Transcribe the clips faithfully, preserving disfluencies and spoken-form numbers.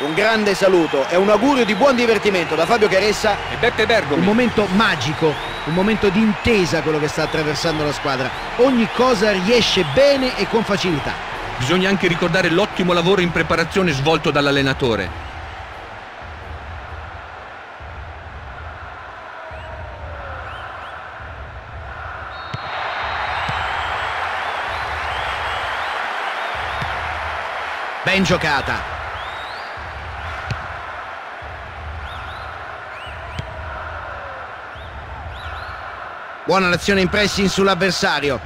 Un grande saluto e un augurio di buon divertimento da Fabio Caressa e Beppe Bergomi. Un momento magico, un momento di intesa quello che sta attraversando la squadra. Ogni cosa riesce bene e con facilità. Bisogna anche ricordare l'ottimo lavoro in preparazione svolto dall'allenatore. Ben giocata. Buona l'azione in pressing sull'avversario.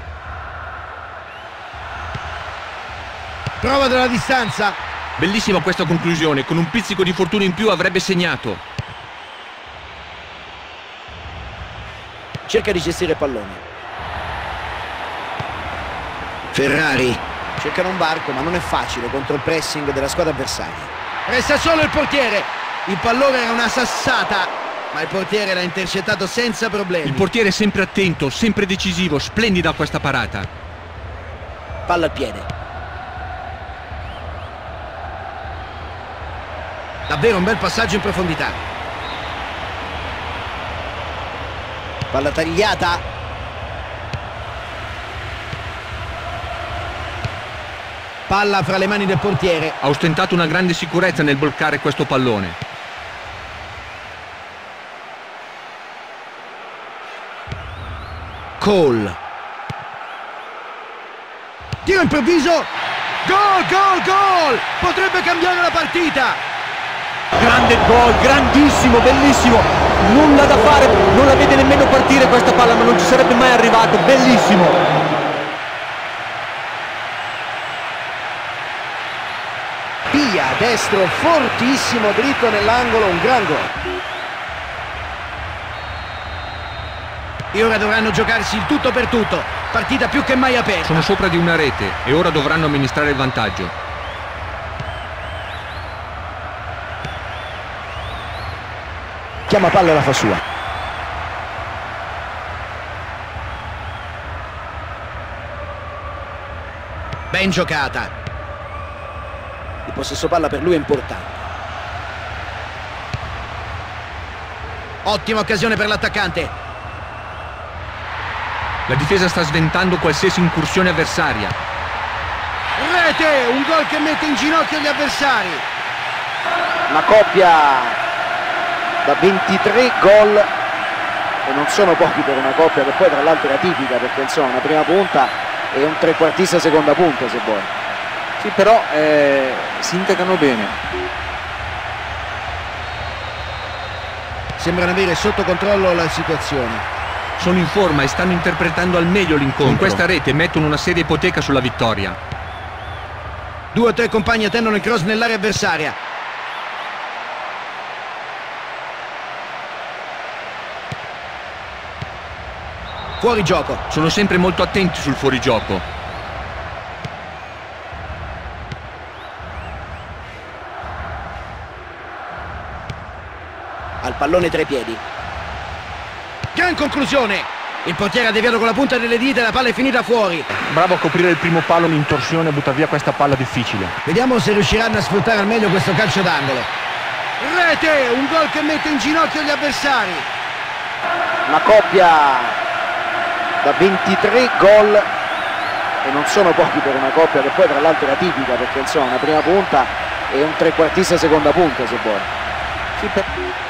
Prova dalla distanza. Bellissima questa conclusione, con un pizzico di fortuna in più avrebbe segnato. Cerca di gestire il pallone. Ferrari. Cercano un varco, ma non è facile contro il pressing della squadra avversaria. Resta solo il portiere. Il pallone era una sassata, ma il portiere l'ha intercettato senza problemi. Il portiere è sempre attento, sempre decisivo, splendida questa parata. Palla al piede. Davvero un bel passaggio in profondità. Palla tagliata. Palla fra le mani del portiere. Ha ostentato una grande sicurezza nel bloccare questo pallone. Cole. Tiro improvviso. Gol, gol, gol! Potrebbe cambiare la partita. Grande gol, grandissimo, bellissimo. Nulla da fare, non la vede nemmeno partire questa palla, ma non ci sarebbe mai arrivato. Bellissimo. Via, destro, fortissimo, dritto nell'angolo, un gran gol. E ora dovranno giocarsi il tutto per tutto. Partita più che mai aperta. Sono sopra di una rete e ora dovranno amministrare il vantaggio. Chiama palla e la fa sua. Ben giocata. Il possesso palla per lui è importante. Ottima occasione per l'attaccante. La difesa sta sventando qualsiasi incursione avversaria. Rete! Un gol che mette in ginocchio gli avversari. Una coppia da ventitré gol e non sono pochi per una coppia che poi tra l'altro era tipica, perché insomma una prima punta e un trequartista seconda punta, se vuoi. Sì, però eh, si integrano bene. Sembrano avere sotto controllo la situazione. Sono in forma e stanno interpretando al meglio l'incontro. Con questa rete mettono una seria ipoteca sulla vittoria. Due o tre compagni attendono il cross nell'area avversaria. Fuori gioco. Sono sempre molto attenti sul fuorigioco. Al pallone tra i piedi. Gran conclusione. Il portiere ha deviato con la punta delle dita e la palla è finita fuori. Bravo a coprire il primo palo, un'intorsione, butta via questa palla difficile. Vediamo se riusciranno a sfruttare al meglio questo calcio d'angolo. Rete! Un gol che mette in ginocchio gli avversari. Una coppia da ventitré gol e non sono pochi per una coppia che poi tra l'altro era tipica, perché insomma una prima punta e un trequartista seconda punta, se vuoi. Sì, per...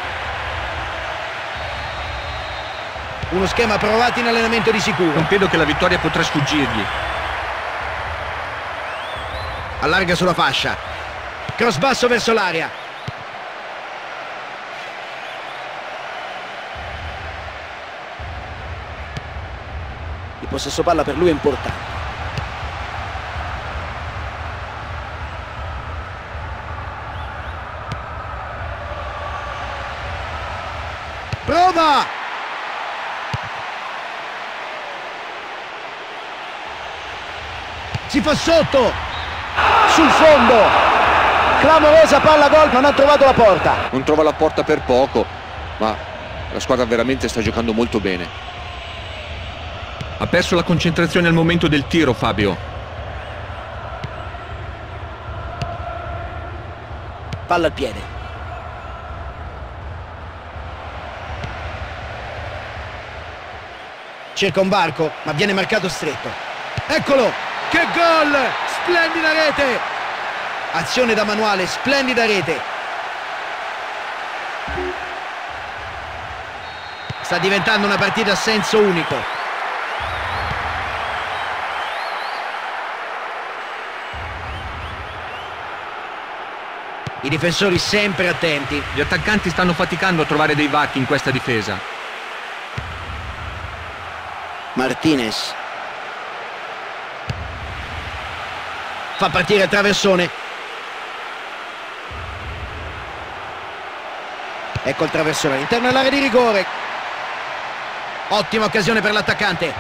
Uno schema provato in allenamento di sicuro. Non credo che la vittoria potrà sfuggirgli. Allarga sulla fascia. Cross basso verso l'area. Il possesso palla per lui è importante. Prova! Si fa sotto! Sul fondo! Clamorosa palla gol, non ha trovato la porta. Non trova la porta per poco, ma la squadra veramente sta giocando molto bene. Ha perso la concentrazione al momento del tiro, Fabio. Palla al piede. Cerca un varco, ma viene marcato stretto. Eccolo! Che gol! Splendida rete! Azione da manuale, splendida rete. Sta diventando una partita a senso unico. I difensori sempre attenti. Gli attaccanti stanno faticando a trovare dei varchi in questa difesa. Martinez fa partire il traversone. Ecco il traversone all'interno dell'area di rigore. Ottima occasione per l'attaccante.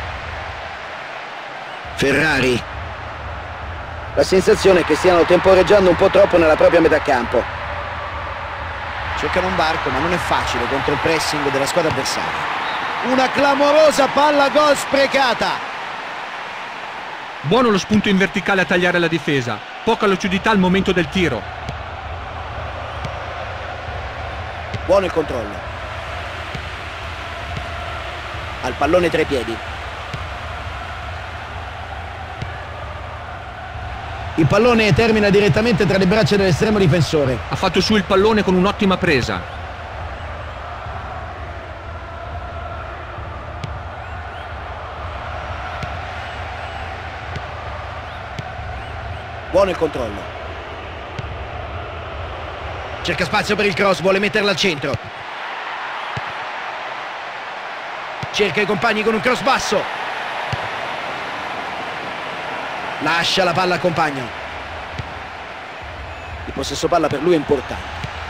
Ferrari. La sensazione è che stiano temporeggiando un po' troppo nella propria metà campo. Cercano un varco, ma non è facile contro il pressing della squadra avversaria. Una clamorosa palla gol sprecata. Buono lo spunto in verticale a tagliare la difesa. Poca lucidità al momento del tiro. Buono il controllo. Al pallone tra i piedi. Il pallone termina direttamente tra le braccia dell'estremo difensore. Ha fatto su il pallone con un'ottima presa. Buono il controllo. Cerca spazio per il cross, vuole metterla al centro. Cerca i compagni con un cross basso. Lascia la palla al compagno. Il possesso palla per lui è importante.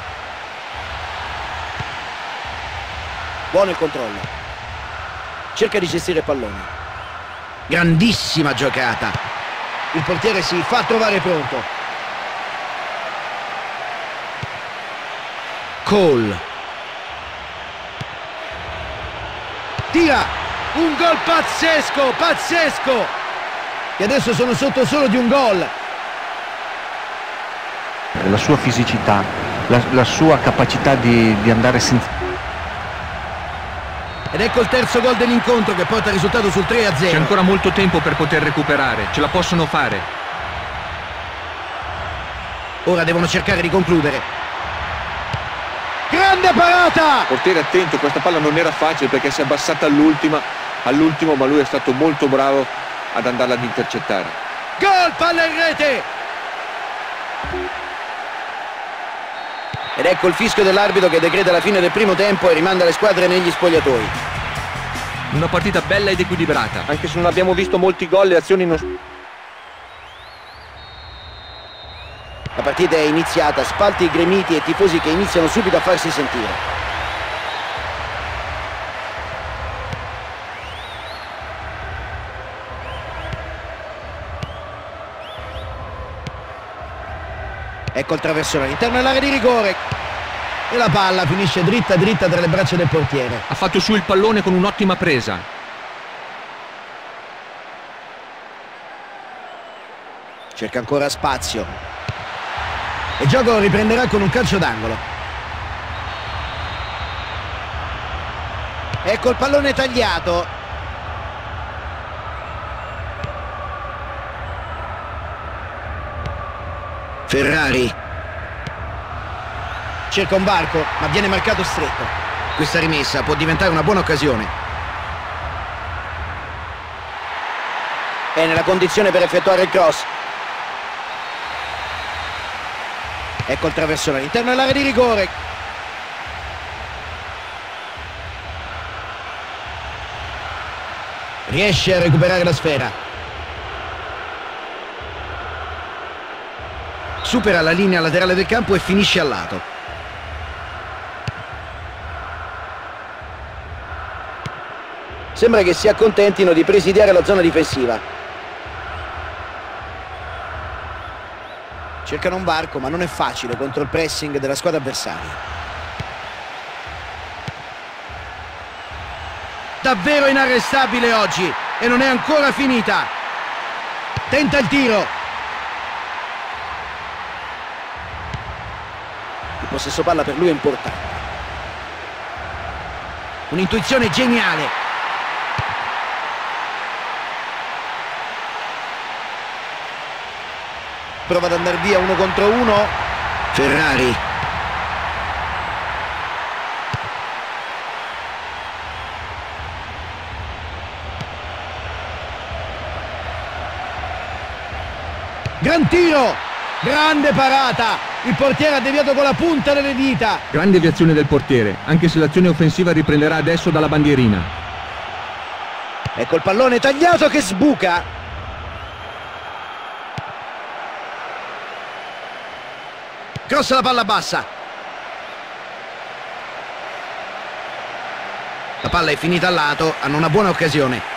Buono il controllo. Cerca di gestire il pallone. Grandissima giocata. Il portiere si fa trovare pronto. Cole. Tira. Un gol pazzesco, pazzesco. E adesso sono sotto solo di un gol. La sua fisicità, la, la sua capacità di, di andare senza... Ed ecco il terzo gol dell'incontro che porta il risultato sul tre a zero. C'è ancora molto tempo per poter recuperare, ce la possono fare. Ora devono cercare di concludere. Grande parata! Portiere attento, questa palla non era facile perché si è abbassata all'ultima, all'ultimo, ma lui è stato molto bravo ad andarla ad intercettare. Gol, palla in rete! Ed ecco il fischio dell'arbitro che decreta la fine del primo tempo e rimanda le squadre negli spogliatoi. Una partita bella ed equilibrata. Anche se non abbiamo visto molti gol, le azioni non... La partita è iniziata, spalti gremiti e tifosi che iniziano subito a farsi sentire. Ecco il traversone all'interno dell'area di rigore. E la palla finisce dritta dritta tra le braccia del portiere. Ha fatto su il pallone con un'ottima presa. Cerca ancora spazio. E il gioco riprenderà con un calcio d'angolo. Ecco il pallone tagliato. Ferrari. Cerca un varco, ma viene marcato stretto. Questa rimessa può diventare una buona occasione. È nella condizione per effettuare il cross. Ecco il traversone all'interno dell'area di rigore. Riesce a recuperare la sfera. Supera la linea laterale del campo e finisce al lato. Sembra che si accontentino di presidiare la zona difensiva. Cercano un varco, ma non è facile contro il pressing della squadra avversaria. Davvero inarrestabile oggi e non è ancora finita. Tenta il tiro. Il possesso palla per lui è importante. Un'intuizione geniale. Prova ad andare via uno contro uno. Ferrari. Gran tiro, grande parata, il portiere ha deviato con la punta delle dita. Grande azione del portiere, anche se l'azione offensiva riprenderà adesso dalla bandierina. Ecco il pallone tagliato che sbuca. Crossa la palla bassa. La palla è finita al lato, hanno una buona occasione.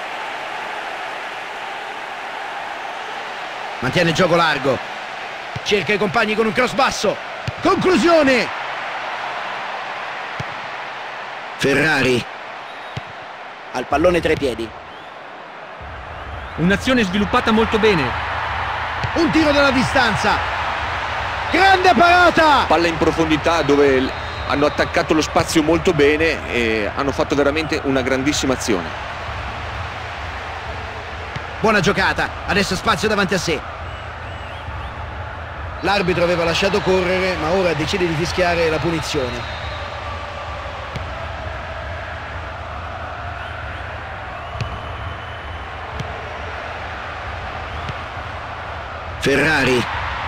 Mantiene il gioco largo. Cerca i compagni con un cross basso. Conclusione. Ferrari. Ha il pallone tra i piedi. Un'azione sviluppata molto bene. Un tiro dalla distanza. Grande parata. Palla in profondità dove hanno attaccato lo spazio molto bene e hanno fatto veramente una grandissima azione. Buona giocata, adesso spazio davanti a sé. L'arbitro aveva lasciato correre, ma ora decide di fischiare la punizione. Ferrari.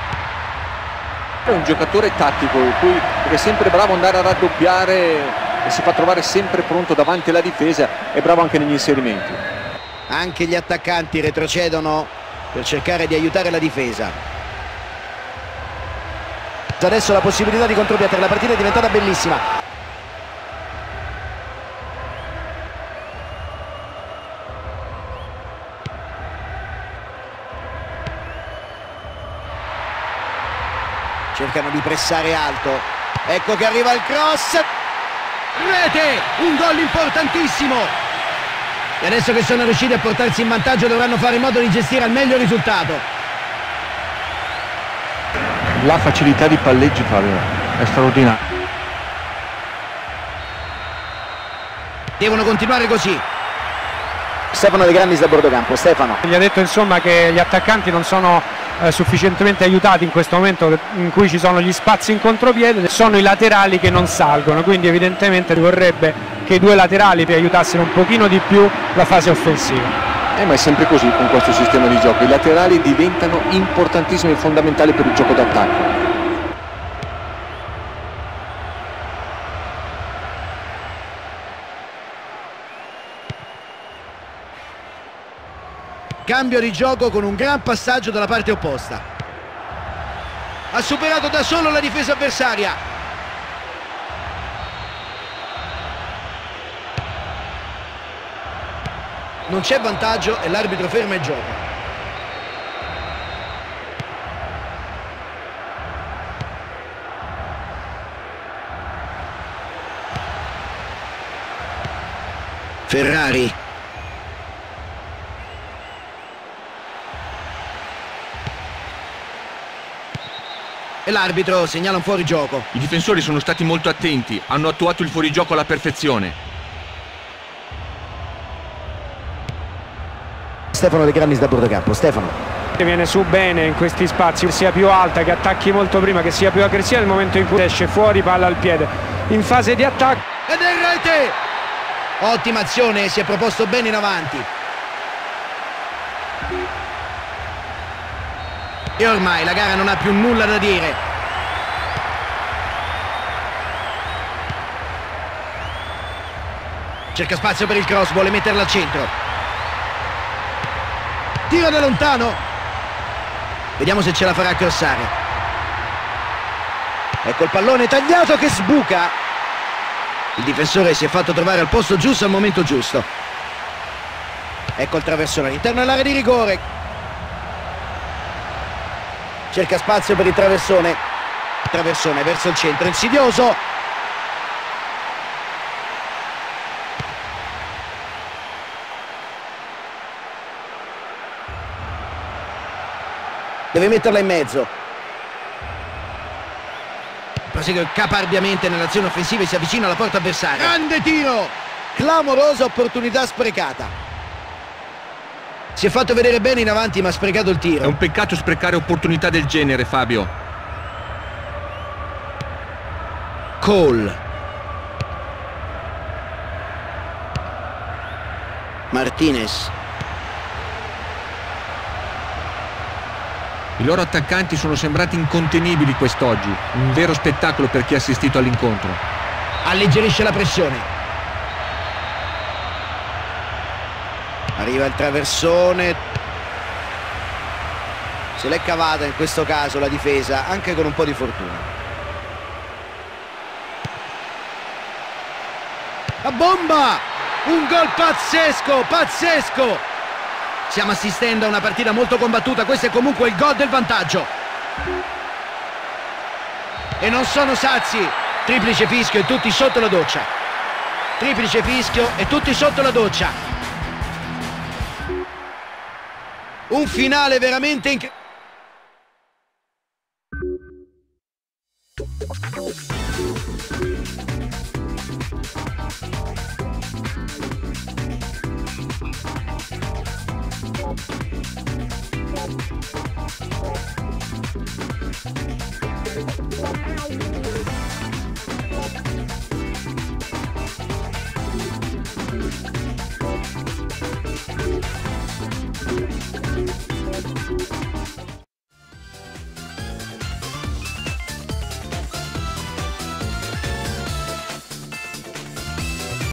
È un giocatore tattico, cui è sempre bravo ad andare a raddoppiare e si fa trovare sempre pronto davanti alla difesa, è bravo anche negli inserimenti. Anche gli attaccanti retrocedono per cercare di aiutare la difesa. Adesso la possibilità di contropiatare, la partita è diventata bellissima. Cercano di pressare alto. Ecco che arriva il cross. Rete! Un gol importantissimo! E adesso che sono riusciti a portarsi in vantaggio dovranno fare in modo di gestire al meglio il risultato. La facilità di palleggio, Fabio, è straordinaria. Devono continuare così. Stefano De Grannis da bordocampo. Stefano. Gli ha detto insomma che gli attaccanti non sono eh, sufficientemente aiutati in questo momento in cui ci sono gli spazi in contropiede, sono i laterali che non salgono, quindi evidentemente vorrebbe che i due laterali per aiutassero un pochino di più la fase offensiva. Eh, ma è sempre così con questo sistema di gioco, i laterali diventano importantissimi e fondamentali per il gioco d'attacco. Cambio di gioco con un gran passaggio dalla parte opposta. Ha superato da solo la difesa avversaria. Non c'è vantaggio e l'arbitro ferma il gioco. Ferrari. E l'arbitro segnala un fuorigioco. I difensori sono stati molto attenti, hanno attuato il fuorigioco alla perfezione. Stefano De Grannis da bordocampo. Stefano. Viene su bene in questi spazi, che sia più alta, che attacchi molto prima, che sia più aggressiva nel momento in cui esce fuori, palla al piede. In fase di attacco. Ed è rete! Ottima azione, si è proposto bene in avanti. E ormai la gara non ha più nulla da dire. Cerca spazio per il cross, vuole metterla al centro. Tiro da lontano. Vediamo se ce la farà crossare. Ecco il pallone tagliato che sbuca. Il difensore si è fatto trovare al posto giusto al momento giusto. Ecco il traversone all'interno dell'area di rigore. Cerca spazio per il traversone. Traversone verso il centro, insidioso. Deve metterla in mezzo. prosegue caparbiamente nell'azione offensiva e si avvicina alla porta avversaria. Grande tiro! Clamorosa opportunità sprecata. Si è fatto vedere bene in avanti ma ha sprecato il tiro. È un peccato sprecare opportunità del genere, Fabio. Cole. Martinez. I loro attaccanti sono sembrati incontenibili quest'oggi, un vero spettacolo per chi ha assistito all'incontro. Alleggerisce la pressione. Arriva il traversone. Se l'è cavata in questo caso la difesa, anche con un po' di fortuna. La bomba! Un gol pazzesco, pazzesco! Stiamo assistendo a una partita molto combattuta, questo è comunque il gol del vantaggio. E non sono sazi, triplice fischio e tutti sotto la doccia. Triplice fischio e tutti sotto la doccia. Un finale veramente incredibile. We'll be right back.